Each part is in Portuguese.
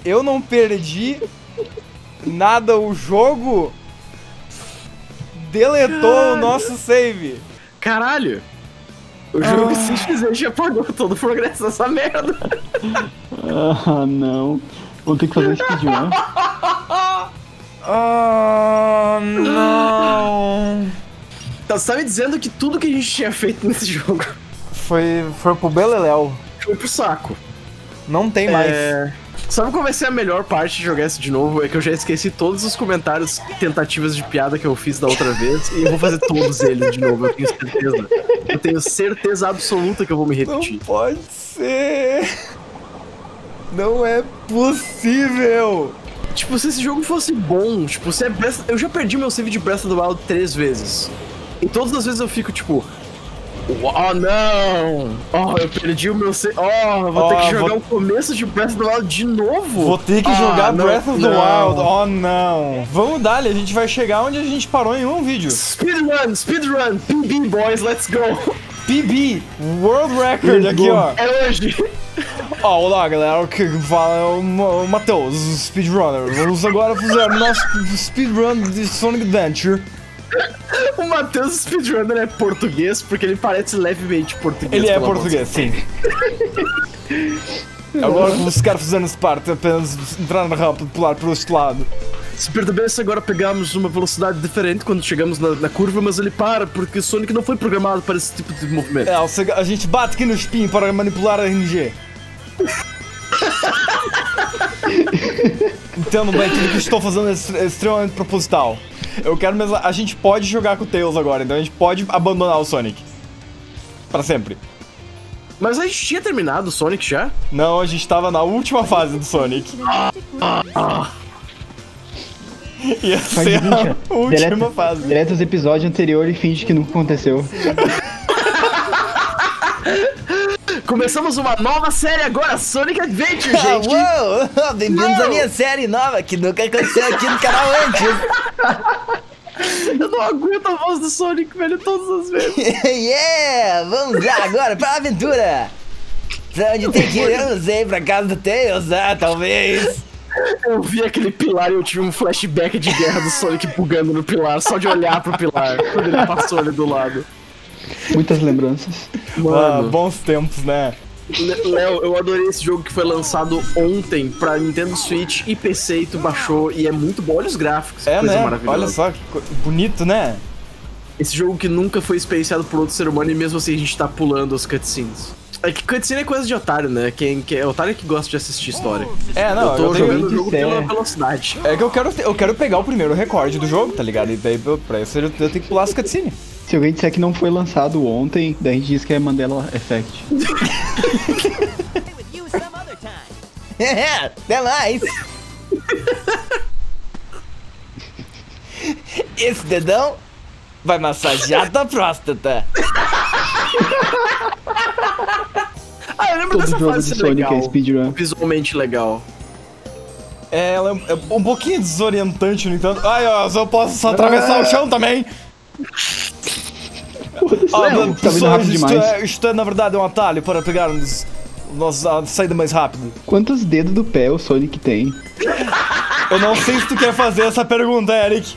Eu não perdi nada, o jogo deletou o nosso save. Caralho! O jogo simplesmente apagou todo o progresso dessa merda. Ah, não. Vou ter que fazer um speedrun. Ah, não. Então, você tá me dizendo que tudo que a gente tinha feito nesse jogo Foi pro beleléu. foi pro saco. Não tem mais. Sabe qual vai ser a melhor parte de jogar isso de novo? É que eu já esqueci todos os comentários, tentativas de piada que eu fiz da outra vez, e eu vou fazer todos eles de novo, eu tenho certeza. Eu tenho certeza absoluta que eu vou me repetir. Não pode ser. Não é possível. Tipo, se esse jogo fosse bom, tipo, se é Breath... Eu já perdi meu save de Breath of the Wild 3 vezes. E todas as vezes eu fico, tipo... Oh, não! Oh, eu perdi o meu save... Oh, vou ter que jogar o começo de Breath of the Wild de novo? Vou ter que jogar Breath of the Wild. Oh, não. Vamos dar, a gente vai chegar onde a gente parou em um vídeo. Speedrun! PB, boys, let's go! PB, World Record aqui, ó. É hoje! Ó, olá, galera, o que fala é o Matheus, o Speedrunner. Vamos agora fazer o nosso speedrun de Sonic Adventure. O Matheus Speedrunner é português porque ele parece levemente português. Ele é português, sim. Agora que os caras fazendo essa parte, apenas entrar na rampa e pular para este lado. Se percebesse, agora pegamos uma velocidade diferente quando chegamos na curva, mas ele para porque o Sonic não foi programado para esse tipo de movimento. A gente bate aqui no spin para manipular a RNG. Entendo bem, tudo que estou fazendo é extremamente proposital. Eu quero mesmo. A gente pode jogar com o Tails agora, então a gente pode abandonar o Sonic. Pra sempre. Mas a gente tinha terminado o Sonic já? Não, a gente tava na última fase do Sonic. Ia ser a última fase. Deleta os episódios anteriores e finge que nunca aconteceu. Começamos uma nova série agora, Sonic Adventure, gente! Uou! Bem-vindos à minha série nova, que nunca aconteceu aqui no canal antes. Eu não aguento a voz do Sonic, velho, todas as vezes. Yeah! Vamos lá agora pra aventura! Pra onde tem que ir? Eu não sei, pra casa do Tails, talvez. Eu vi aquele pilar e eu tive um flashback de guerra do Sonic bugando no pilar, só de olhar pro pilar, quando ele passou ali do lado. Muitas lembranças. Mano, Bons tempos, né? Léo, eu adorei esse jogo que foi lançado ontem pra Nintendo Switch e PC e tu baixou, e é muito bom. Olha os gráficos, É, coisa né? maravilhosa. Olha só, que bonito, né? Esse jogo que nunca foi experienciado por outro ser humano e mesmo assim a gente tá pulando as cutscenes. É que cutscene é coisa de otário, né? É otário que gosta de assistir história. É, não, eu tô jogando o de jogo sé. pela velocidade. É que eu quero pegar o primeiro recorde do jogo, tá ligado? E daí pra isso eu tenho que pular as cutscenes. Se alguém disser que não foi lançado ontem, daí a gente diz que é Mandela Effect. Até mais! Esse dedão vai massagear tua próstata. Ah, eu lembro Todo dessa jogo fase de Sonic legal, é speedrun. visualmente legal. Ela é um pouquinho desorientante, no entanto. Ai, ó, eu posso só atravessar o chão também. Léo, tá vindo rápido demais. Isto é, na verdade, um atalho para pegar a saída mais rápido. Quantos dedos do pé o Sonic tem? Eu não sei se tu quer fazer essa pergunta, Eric.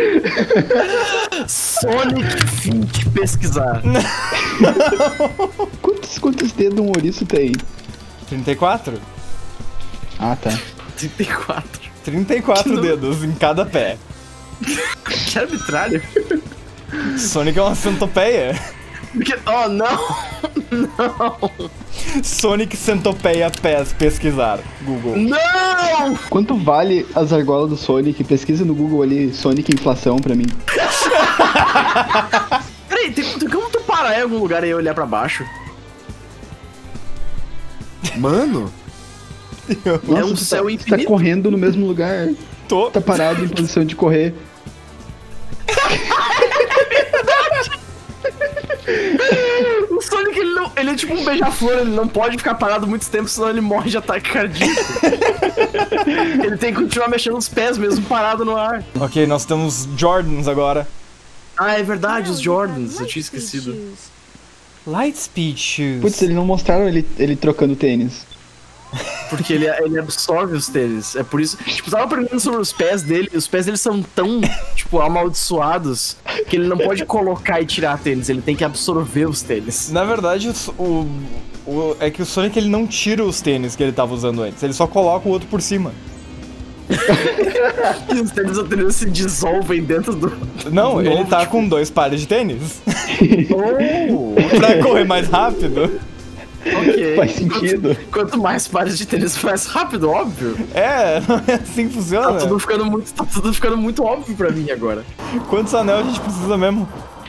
Sonic Fink pesquisar. Quantos dedos um ouriço tem? 34? Ah, tá. 34. 34 dedos em cada pé. Que arbitrário. Sonic é uma centopeia. Oh, não. Não. Sonic centopeia pés pesquisar. Google. Não! Quanto vale as argolas do Sonic? Pesquisa no Google ali, Sonic inflação pra mim. Peraí, como tu parar em algum lugar e olhar pra baixo? Mano, Nossa, é um tu céu tá infinito. correndo no mesmo lugar. Tô. Tá parado em posição de correr. O Sonic, ele é tipo um beija-flor, ele não pode ficar parado muito tempo, senão ele morre de ataque cardíaco. Ele tem que continuar mexendo os pés mesmo parado no ar. Ok, nós temos Jordans agora. Ah, é verdade, os Jordans, eu tinha esquecido. Lightspeed Shoes. Putz, eles não mostraram ele trocando tênis. Porque ele absorve os tênis. É por isso. Tipo, tava perguntando sobre os pés dele. Os pés dele são tão, tipo, amaldiçoados que ele não pode colocar e tirar tênis. Ele tem que absorver os tênis. Na verdade, é que o Sonic ele não tira os tênis que ele tava usando antes. Ele só coloca o outro por cima. E os tênis se dissolvem dentro do. Não, ele novo, tá tipo... com 2 pares de tênis. Oh! Pra correr mais rápido. Ok. Faz sentido. Quanto mais pares de tênis, mais rápido, óbvio. É, não é assim que funciona. Tá tudo ficando muito óbvio pra mim agora. Quantos anel a gente precisa mesmo?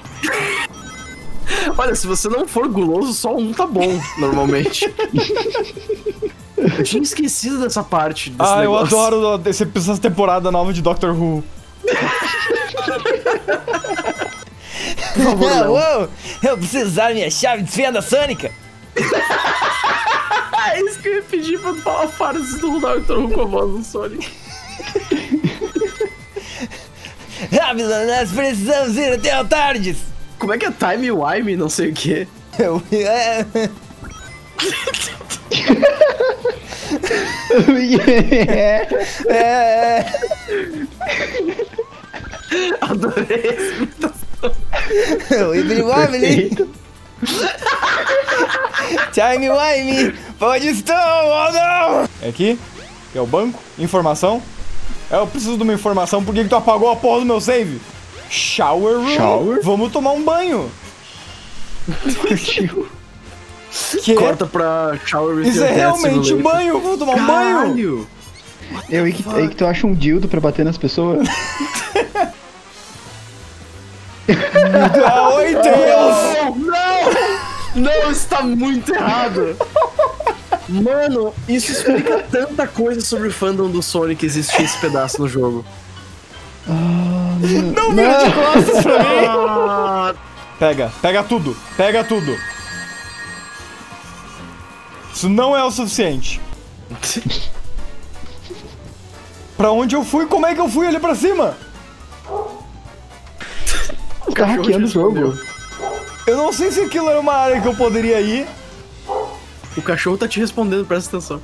Olha, se você não for guloso, só um tá bom, normalmente. Eu tinha esquecido dessa parte desse Eu negócio. adoro essa temporada nova de Doctor Who. Por favor, não. Uou, eu preciso usar minha chave de fenda sônica. É isso que eu ia pedir pra tu falar a frase do Doctor Who com a voz do Sonic. Rápido, nós precisamos ir até o Tardes. Como é que é Time Wime, não sei o que? Adorei essa imitação. Time Wime, onde estou? Oh não! É aqui? É o banco? Informação? Eu preciso de uma informação. Por que tu apagou a porra do meu save? Shower room? Shower? Vamos tomar um banho. Que? Corta pra shower with Isso your é dad realmente um simulator. banho. Vamos tomar um banho. Caralho! É aí que tu acha um dildo pra bater nas pessoas? Oi, Tails. Não! Não, isso tá muito errado! Mano, isso explica tanta coisa sobre o fandom do Sonic existir esse pedaço no jogo. Não vira de costas pra mim. Ah, Pega tudo. Pega tudo. Isso não é o suficiente. Pra onde eu fui? Como é que eu fui ali pra cima? Tá hackeando o jogo. Eu não sei se aquilo era uma área que eu poderia ir. o cachorro tá te respondendo, presta atenção.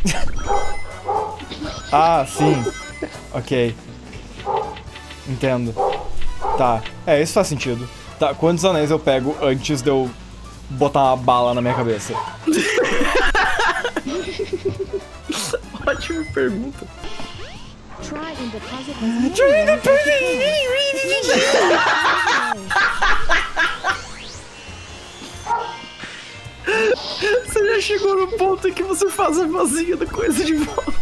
Ah, sim. Ok. Entendo. Tá. Isso faz sentido. Tá, quantos anéis eu pego antes de eu botar uma bala na minha cabeça? Ótima pergunta. Try and deposit Você já chegou no ponto em que você faz a vozinha da coisa de volta.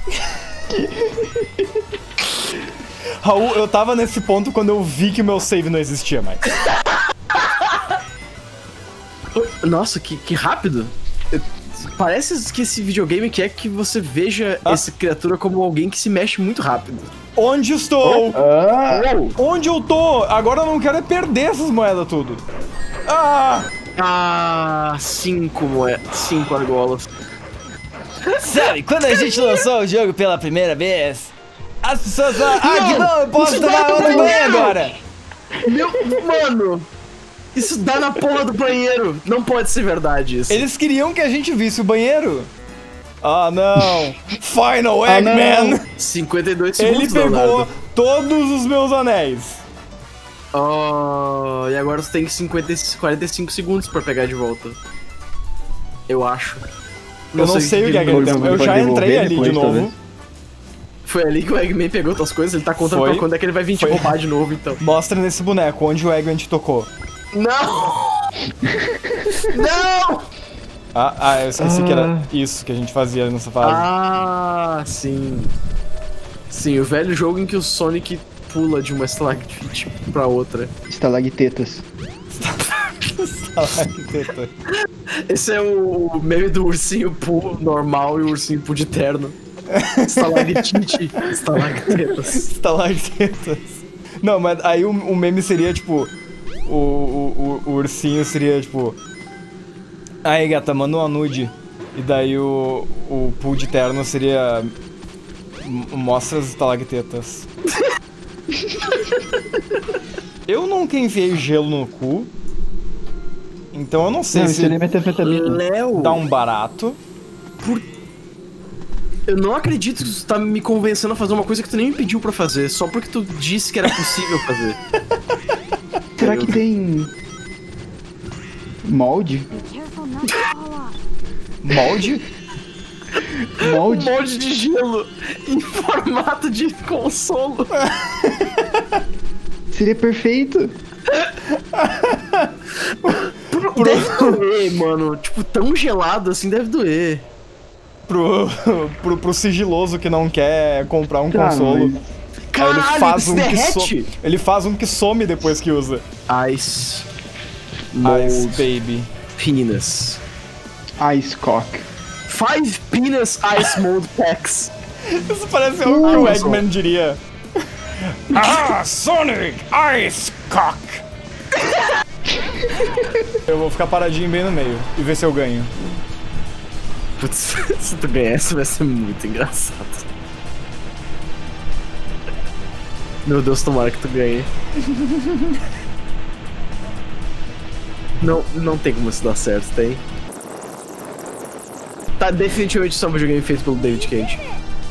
Raul, eu tava nesse ponto quando eu vi que o meu save não existia mais. Nossa, que rápido. Parece que esse videogame quer que você veja essa criatura como alguém que se mexe muito rápido. Onde estou? Oh. Onde eu tô? Agora eu não quero é perder essas moedas tudo. Ah! 5 argolas. Sabe, quando a gente lançou o jogo pela primeira vez, as pessoas falaram, que bom, eu posso tomar outro banho agora. Mano, isso dá na porra do banheiro. Não pode ser verdade isso. Eles queriam que a gente visse o banheiro. Ah, não. Final Eggman. 52 segundos, Ele pegou Leonardo. todos os meus anéis. Oh, e agora você tem 45 segundos pra pegar de volta. Eu acho. Eu não sei o que é aquele tempo. Eu já entrei ali de novo. Foi ali que o Eggman pegou tuas coisas, ele tá contando Foi. pra quando é que ele vai vir te Foi. roubar de novo, então. Mostra nesse boneco onde o Eggman te tocou. Não! Não! Eu esqueci que era isso que a gente fazia nessa fase. Ah, sim. Sim, o velho jogo em que o Sonic pula de uma stalactite pra outra. Estalactetas. Esse é o meme do ursinho Poo normal e o ursinho Poo de terno. Estalactite, estalactetas. Estalactetas. Não, mas aí o meme seria tipo... O ursinho seria tipo... Aí, gata, manda uma nude. E daí o Poo de terno seria... Mostra as estalactetas. Eu nunca enfiei gelo no cu. Então eu não sei Não, se isso seria metafetamina. Léo, dá um barato. Eu não acredito que tu tá me convencendo a fazer uma coisa que tu nem me pediu pra fazer, só porque tu disse que era possível fazer. Será que tem molde? Be careful not to fall off. Molde? Molde? Molde de gelo em formato de consolo. Seria perfeito. Deve doer, mano. Tipo, tão gelado assim deve doer. Pro sigiloso que não quer comprar um Tá, consolo. mas- Aí ele Caralho, faz se um que derrete. some. Ele faz um que some depois que usa. Ice. Ice Mold Baby. Penis. Ice cock. 5 penis ice mold packs. Isso parece algo que o Nossa. Eggman diria. Ah, Sonic Ice Cock! Eu vou ficar paradinho bem no meio e ver se eu ganho. Putz, se tu ganhar essa vai ser muito engraçado. Meu Deus, tomara que tu ganhe. Não tem como isso dar certo, tem? Tá definitivamente só um videogame feito pelo David Cage.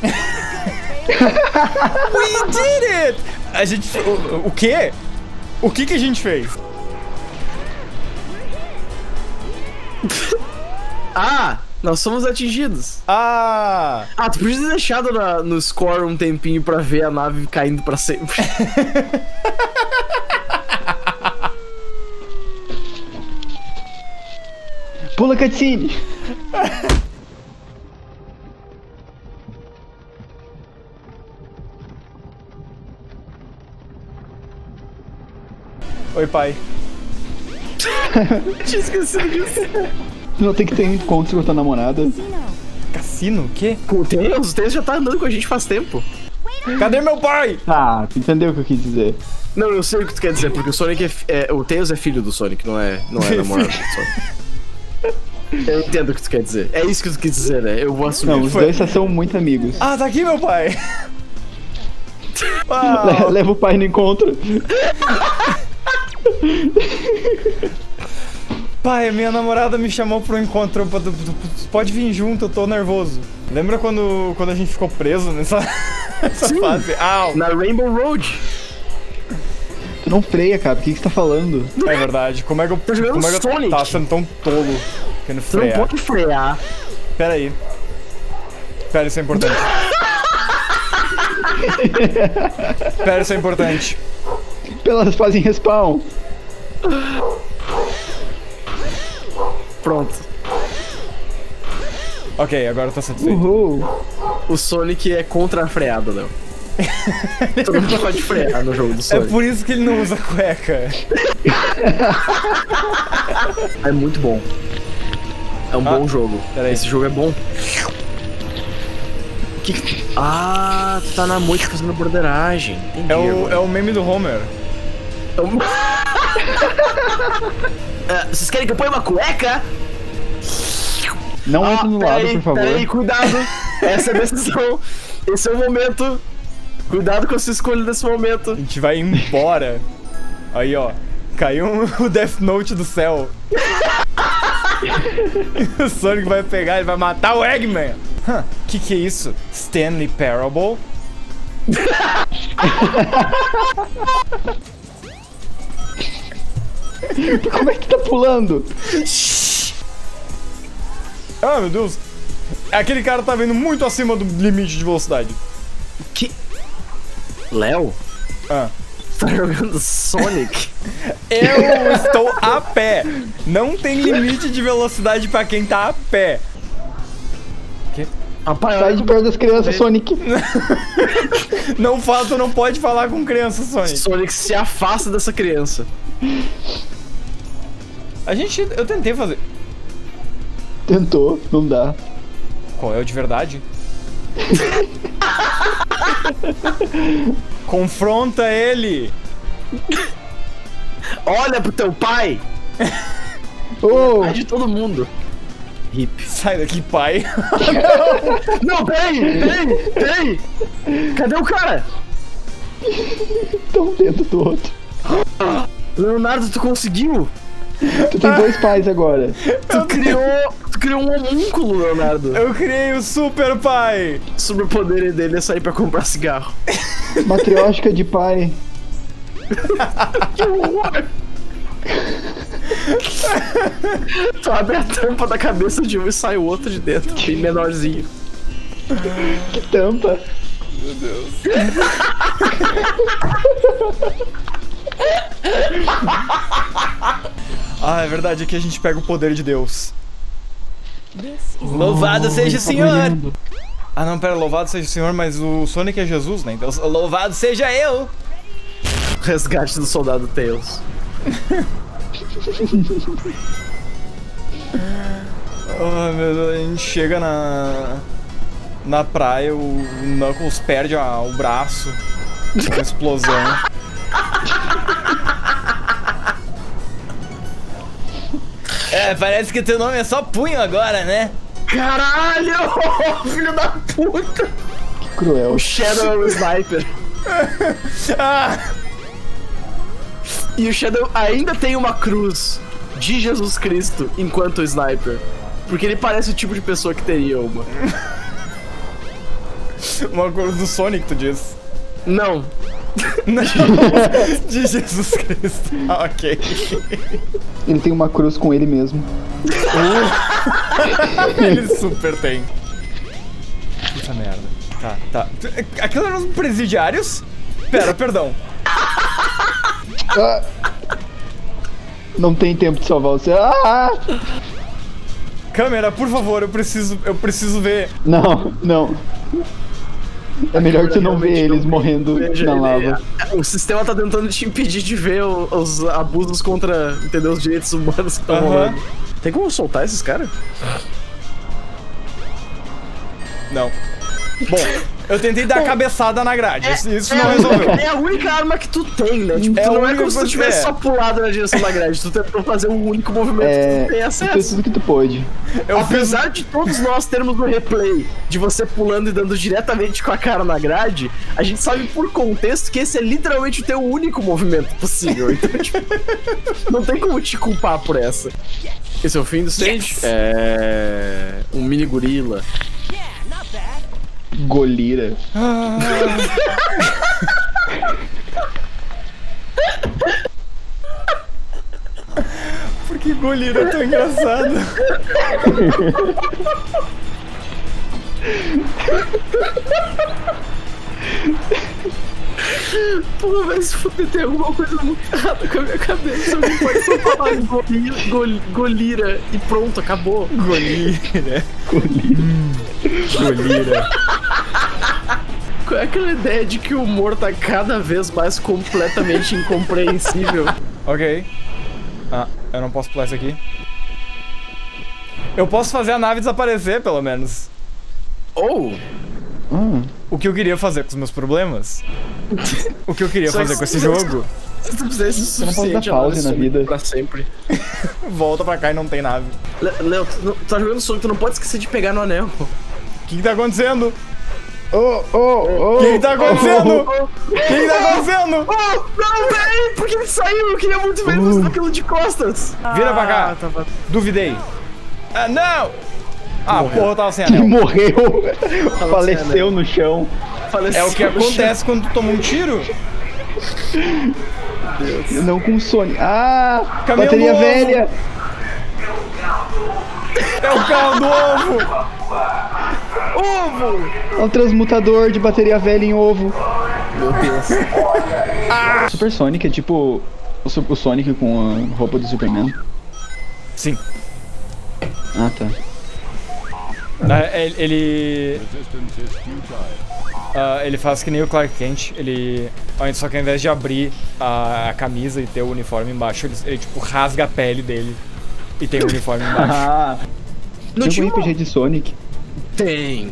We did it! A gente. O quê? O que a gente fez? Ah! Nós somos atingidos. Ah! Ah, tu podia ter deixado no score um tempinho pra ver a nave caindo pra sempre. Pula cutscene. Oi, pai. Tinha esquecido disso. Não tem que ter um encontro com a tua namorada. Cassino? O quê? Com o Tails já tá andando com a gente faz tempo. Cadê meu pai? Ah, tu entendeu o que eu quis dizer. Não, eu sei o que tu quer dizer, porque o Sonic o Tails é filho do Sonic, não é namorado do Sonic. Eu entendo o que tu quer dizer. É isso que tu quis dizer, né? Eu vou assumir. Não, os dois só são muito amigos. Ah, tá aqui meu pai. Uau. Leva o pai no encontro. Pai, minha namorada me chamou pro encontro. Pode vir junto, eu tô nervoso. Lembra quando a gente ficou preso nessa fase? Au! Na Rainbow Road. Tu não freia, cara. Por que você tá falando? É verdade. Como é que eu. Tá jogando Como é que eu Sonic. tava sendo tão tolo querendo Tu não frear? pode frear. Pera aí. Pera, isso é importante. Pera, isso é importante. Elas fazem respawn. Pronto. Ok, agora eu tô satisfeito. Uhul. O Sonic é contra a freada, Léo. Todo mundo pode frear no jogo do É Sonic. por isso que ele não usa cueca. É muito bom. É um bom jogo. peraí. Esse jogo é bom. Ah, tu tá na moita fazendo borderagem. Entendi. É o meme do Homer. Vocês querem que eu ponha uma cueca? Não entra no lado, por favor. Peraí, cuidado. Essa é a decisão. Esse é o momento. Cuidado com a sua escolha nesse momento. A gente vai embora. Aí, ó. Caiu o Death Note do céu. O Sonic vai pegar, ele vai matar o Eggman. Que é isso? Stanley Parable? Como é que tá pulando? Ah, meu Deus. Aquele cara tá vindo muito acima do limite de velocidade. Que... Léo? Ah. Você tá jogando Sonic? Eu estou a pé. Não tem limite de velocidade pra quem tá a pé. Rapaz, Sai de perto das crianças, Sonic. Não fala, tu não pode falar com criança, Sonic. Sonic se afasta dessa criança. Eu tentei fazer. Tentou, não dá. Qual é o de verdade? Confronta ele! Olha pro teu pai! Oh, Pai de todo mundo. Hip. Sai daqui, pai! Não, peraí! Cadê o cara? tão dentro do outro. Leonardo, tu conseguiu? Tu tem dois pais agora. Tu Tu criou um homúnculo, Leonardo. Eu criei o Super Pai. O superpoder dele é sair pra comprar cigarro. Matriótica de pai. Que horror! Tu abre a tampa da cabeça de um e sai o outro de dentro, bem menorzinho. Que tampa. Meu Deus. Ah, é verdade, aqui a gente pega o poder de Deus. Louvado seja o Senhor! Ah não, pera, louvado seja o Senhor, mas o Sonic é Jesus, né? Então, louvado seja eu! Resgate do soldado Tails. Oh, meu Deus, a gente chega na praia, o Knuckles perde o braço. Uma explosão. É, parece que teu nome é só punho agora, né? Caralho! Filho da puta! Que cruel. O Shadow é o Sniper. Ah, E o Shadow ainda tem uma cruz de Jesus Cristo enquanto Sniper. Porque ele parece o tipo de pessoa que teria uma. uma coisa do Sonic, tu diz. Não. Não, de Jesus Cristo. Ah, ok. Ele tem uma cruz com ele mesmo. Ele super tem. Puta merda. Tá. Aquilo eram os presidiários? Pera, perdão. Ah! Não tem tempo de salvar você. Ah! Câmera, por favor, eu preciso ver. Não. É melhor tu não ver eles morrendo na lava. O sistema tá tentando te impedir de ver os abusos contra, entendeu, os direitos humanos que estão rolando. Tem como soltar esses caras? Não. Bom, eu tentei dar a cabeçada na grade. Isso não resolveu. É a única arma que tu tem, né? Tipo, É tu a não é única como se tu que tivesse é. só pulado na direção da grade. Tu tentou fazer um único movimento que tu não tem Tu fez acesso. tudo que tu pôde. Eu fiz. Apesar de todos nós termos no replay de você pulando e dando diretamente com a cara na grade, a gente sabe por contexto que esse é literalmente o teu único movimento possível. Então, tipo, não tem como te culpar por essa. Esse é o fim do stage? É. Um mini gorila. Golira. Por que Golira é tão engraçado? Pô, vai se fuder, tem alguma coisa muito errada com a minha cabeça. Alguém pode só falar golira e pronto, acabou. Golira. Golira. Qual é aquela ideia de que o humor tá cada vez mais completamente incompreensível? Ok. Ah, eu não posso pular isso aqui. Eu posso fazer a nave desaparecer, pelo menos. Ou... O que eu queria fazer com os meus problemas? O que eu queria Só que fazer com esse se- jogo? Se tu fizesse o não pode suficiente, dar pause ela na some vida. pra sempre. Volta pra cá e não tem nave. Léo, tu tá jogando Sonic, tu não pode esquecer de pegar no anel. O que tá acontecendo? Oh! O que tá acontecendo? O que tá acontecendo? Oh, não, peraí, porque ele saiu? Eu queria muito ver ele fazendo aquilo de costas. Vira pra cá. Duvidei. Ah, não! Ah, porra, eu tava sem Ele anel. morreu! sem Faleceu no chão. É o que acontece quando tu toma um tiro. Não com o Sonic. Ah! Caminhão bateria do ovo. velha! É o carro do ovo. Ovo! É um transmutador de bateria velha em ovo. Meu Deus. Super Sonic é tipo o Sonic com a roupa do Superman. Sim. Ah, tá. Ele faz que nem o Clark Kent. Só que ao invés de abrir a camisa e ter o uniforme embaixo, ele tipo rasga a pele dele e tem o uniforme embaixo. Ah! Não Tinha tinha um RPG de Sonic. Tem.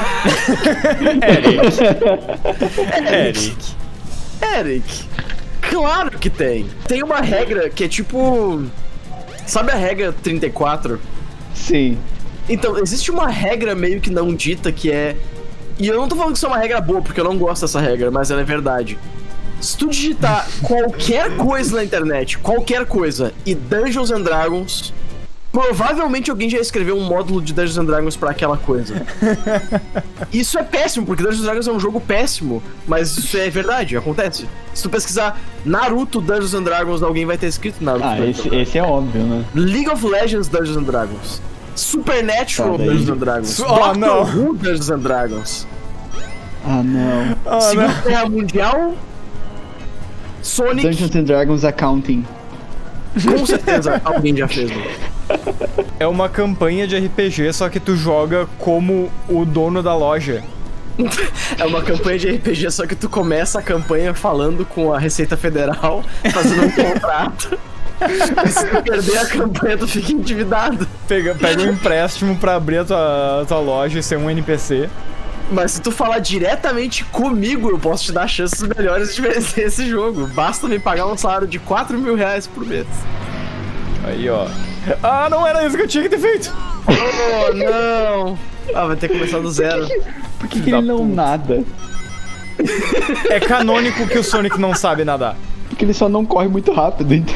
Eric. Claro que tem. Tem uma regra que é tipo... Sabe a regra 34? Sim. Então, existe uma regra meio que não dita que é... E eu não tô falando que isso é uma regra boa, porque eu não gosto dessa regra, mas ela é verdade. Se tu digitar qualquer coisa na internet, qualquer coisa, e Dungeons and Dragons, Provavelmente alguém já escreveu um módulo de Dungeons and Dragons pra aquela coisa. Isso é péssimo, porque Dungeons and Dragons é um jogo péssimo, mas isso é verdade, acontece. Se tu pesquisar Naruto Dungeons and Dragons, alguém vai ter escrito Naruto. Esse é óbvio, né? League of Legends Dungeons and Dragons. Supernatural Dungeons and Dragons. Doctor Who Dungeons and Dragons. Ah, não. Segunda Guerra Mundial. Sonic. Dungeons and Dragons Accounting. Com certeza alguém já fez, mano. É uma campanha de RPG, só que tu joga como o dono da loja. É uma campanha de RPG, só que tu começa a campanha falando com a Receita Federal, fazendo um contrato. E se tu perder a campanha, tu fica endividado. Pega um empréstimo pra abrir a tua loja e ser um NPC. Mas se tu falar diretamente comigo, eu posso te dar chances melhores de vencer esse jogo. Basta me pagar um salário de 4 mil reais por mês. Aí, ó. Ah, não era isso que eu tinha que ter feito. Oh, não. Ah, vai ter que começar do zero. Por que ele não nada? É canônico que o Sonic não sabe nadar. Porque ele só não corre muito rápido, então.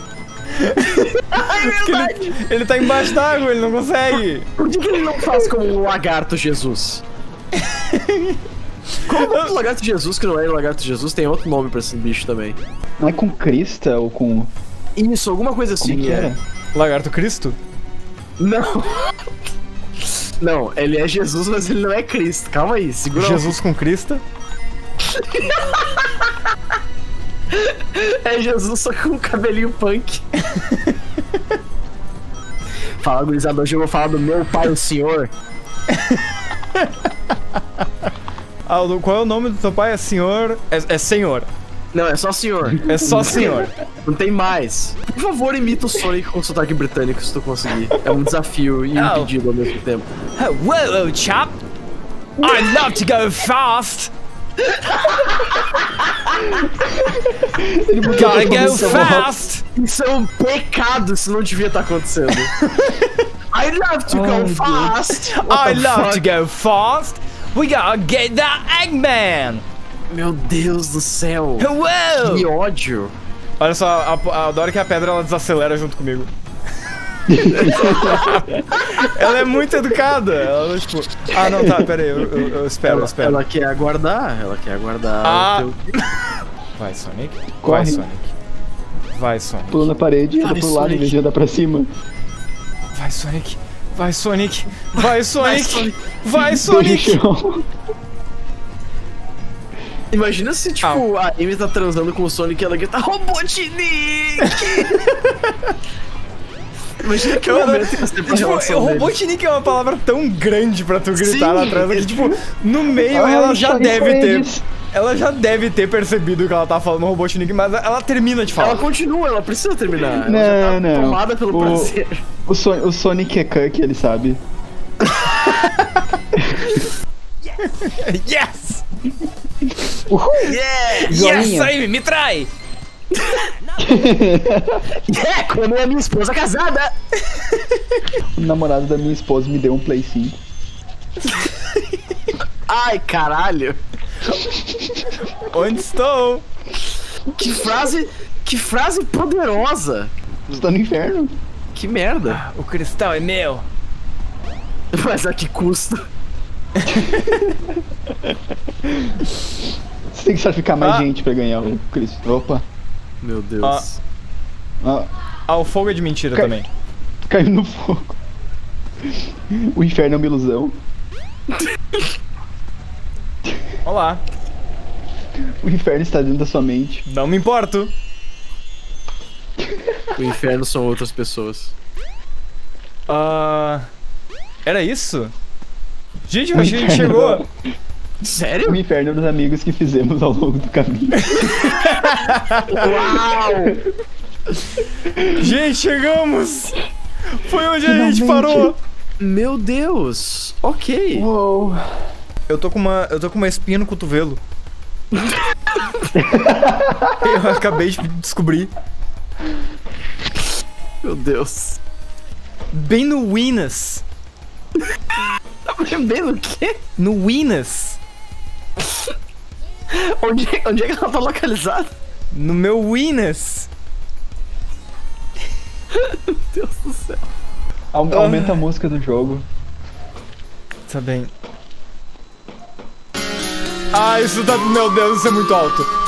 Porque ele tá embaixo d'água, ele não consegue. Por que ele não faz como um lagarto Jesus? Como o lagarto Jesus, que não é o lagarto Jesus, tem outro nome pra esse bicho também. Não é com crista ou com... Isso, alguma coisa assim. Como que era? Lagarto Cristo? Não. Não, ele é Jesus, mas ele não é Cristo. Calma aí, segura. Jesus com crista? É Jesus só com um cabelinho punk. Fala, gurizada, hoje eu vou falar do meu pai, o senhor. Ah, qual é o nome do teu pai? É senhor... É senhor. Não, é só senhor. É só senhor. Não tem mais. Por favor, imita o Sonic com sotaque britânico, se tu conseguir. É um desafio e um pedido ao mesmo tempo. Whoa, chap! I'd love to go fast! Gotta go fast! Isso é um pecado, isso não devia estar acontecendo. I'd love to go fast! I'd love to go fast! We gotta get that Eggman! Meu Deus do céu! Whoa! Que ódio! Olha só, adoro que a pedra ela desacelera junto comigo. Ela é muito educada. Ela tipo... Ah, não, tá, pera aí, eu espero, eu espero. Ela quer aguardar, Ah. o teu... Vai, Sonic. Corre. Vai, Sonic. Vai, Sonic. Pula na parede, anda Vai, pro lado em Sonic. vez de andar pra cima. Vai, Sonic. Vai, Sonic. Vai, Sonic. Vai, Deixa Sonic. o chão. Imagina se, tipo, a Amy tá transando com o Sonic e ela grita Robotnik! Imagina que momento que você pra Tipo, relação o deles. Robotnik é uma palavra tão grande pra tu gritar Sim, lá atrás, que, tipo, no meio Ai, ela já Charlie deve ter... Friends. Ela já deve ter percebido que ela tá falando Robotnik, mas ela termina de falar. Ela continua, ela precisa terminar. Não, ela já tá não. tomada pelo prazer. O Sonic é Cuck, ele sabe. Yes! Yeah! Yes, Amy, me trai! Yeah! Como é a minha esposa casada! O namorado da minha esposa me deu um Play 5. Ai, caralho! Onde estou? Que frase poderosa! Você tá no inferno? Que merda! O cristal é meu! Mas a que custo? Você tem que sacrificar mais gente pra ganhar o Cristo. Opa. Meu Deus. Ah, o fogo é de mentira também. Caiu no fogo. O inferno é uma ilusão. Olá. O inferno está dentro da sua mente. Não me importo. O inferno são outras pessoas. Era isso? Gente, eu achei que chegou. Sério? O inferno é dos amigos que fizemos ao longo do caminho. Uau! Gente, chegamos! Foi onde a gente parou! Meu Deus! Ok. Uou. Eu tô com uma espinha no cotovelo. Eu acabei de descobrir. Meu Deus. Bem no Winas. Bem no quê? No Winas. Onde é que ela tá localizada? No meu Winas. Meu Deus do céu. Aumenta a música do jogo. Tá bem. Ah, isso tá... Meu Deus, isso é muito alto.